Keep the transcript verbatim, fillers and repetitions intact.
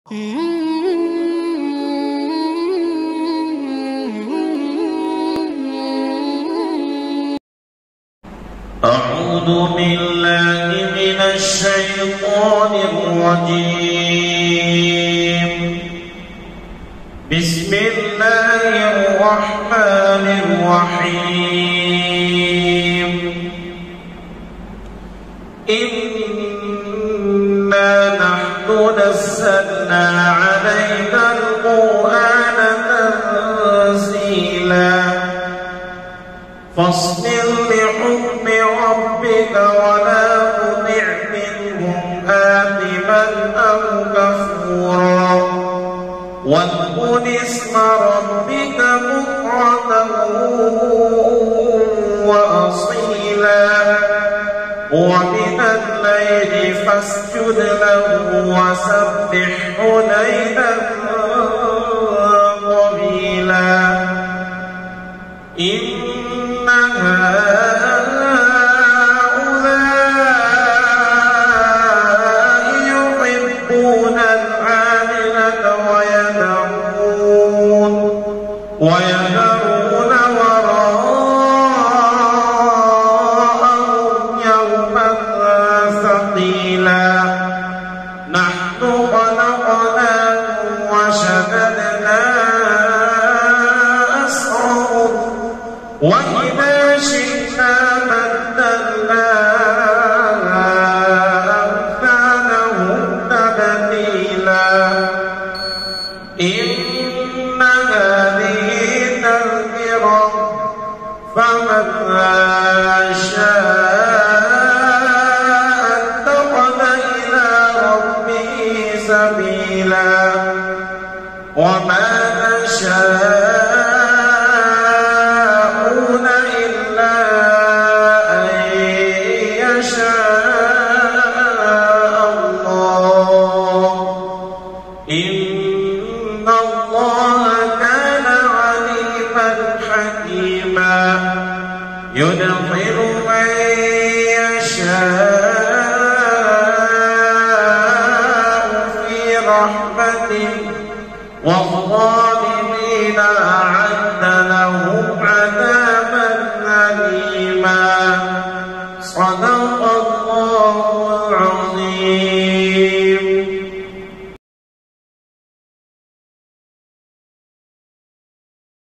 أعوذ بالله من الشيطان الرجيم. بسم الله الرحمن الرحيم. إنا نحن نزلنا عليك القرآن تنزيلا فاصبر لحكم ربك ولا تطع منهم آثما أو كفورا واذكر اسم ربك بكرة وأصيلا ومن الليل فاسجد له وسبحه ليلا طويلا. إن هؤلاء يحبون العاجلة ويذرون ويذرون وراءهم يوما ثقيلا. نحن خلقناهم وشددنا أسرهم وإذا شئنا بدلنا أمثالهم تبديلا. إن هذه تذكرة فمن شاء اتخذ إلى ربه سبيلا وما نشاء